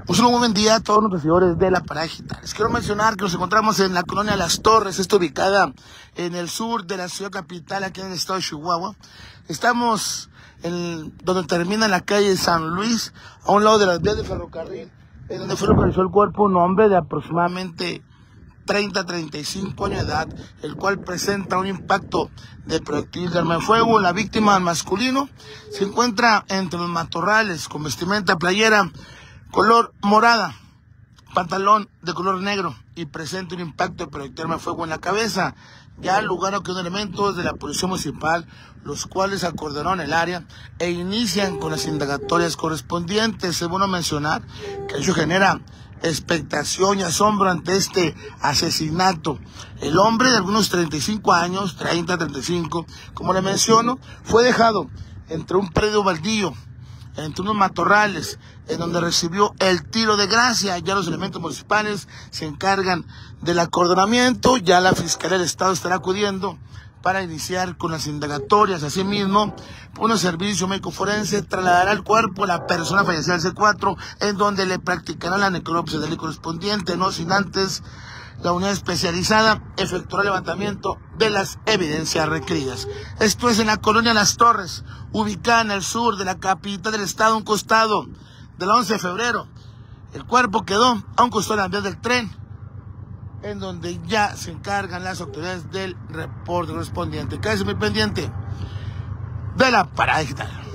Un saludo, muy buen día a todos nuestros seguidores de La Parada Digital. Les quiero mencionar que nos encontramos en la colonia Las Torres, está ubicada en el sur de la ciudad capital, aquí en el estado de Chihuahua. Estamos donde termina la calle San Luis, a un lado de las vías de ferrocarril, en donde fue localizado el cuerpo un hombre de aproximadamente 30-35 años de edad, el cual presenta un impacto de proyectil de arma de fuego. La víctima, masculino, se encuentra entre los matorrales con vestimenta playera color morada, pantalón de color negro y presenta un impacto de proyectil de arma de fuego en la cabeza. Ya al lugar acudieron elementos de la Policía Municipal, los cuales acordonaron el área e inician con las indagatorias correspondientes. Es bueno mencionar que eso genera expectación y asombro ante este asesinato. El hombre de algunos 35 años, 30-35, como le menciono, fue dejado entre un predio baldío, entre unos matorrales, en donde recibió el tiro de gracia. Ya los elementos municipales se encargan del acordonamiento, ya la Fiscalía del Estado estará acudiendo para iniciar con las indagatorias. Asimismo, un servicio médico forense trasladará el cuerpo a la persona fallecida al C4, en donde le practicará la necropsia del correspondiente, no sin antes la unidad especializada efectuará el levantamiento de las evidencias requeridas. Esto es en la colonia Las Torres, ubicada en el sur de la capital del estado, un costado de la 11 de febrero. El cuerpo quedó a un costado de las vías del tren, en donde ya se encargan las autoridades del reporte correspondiente. Quédese muy pendiente de La Parada Digital.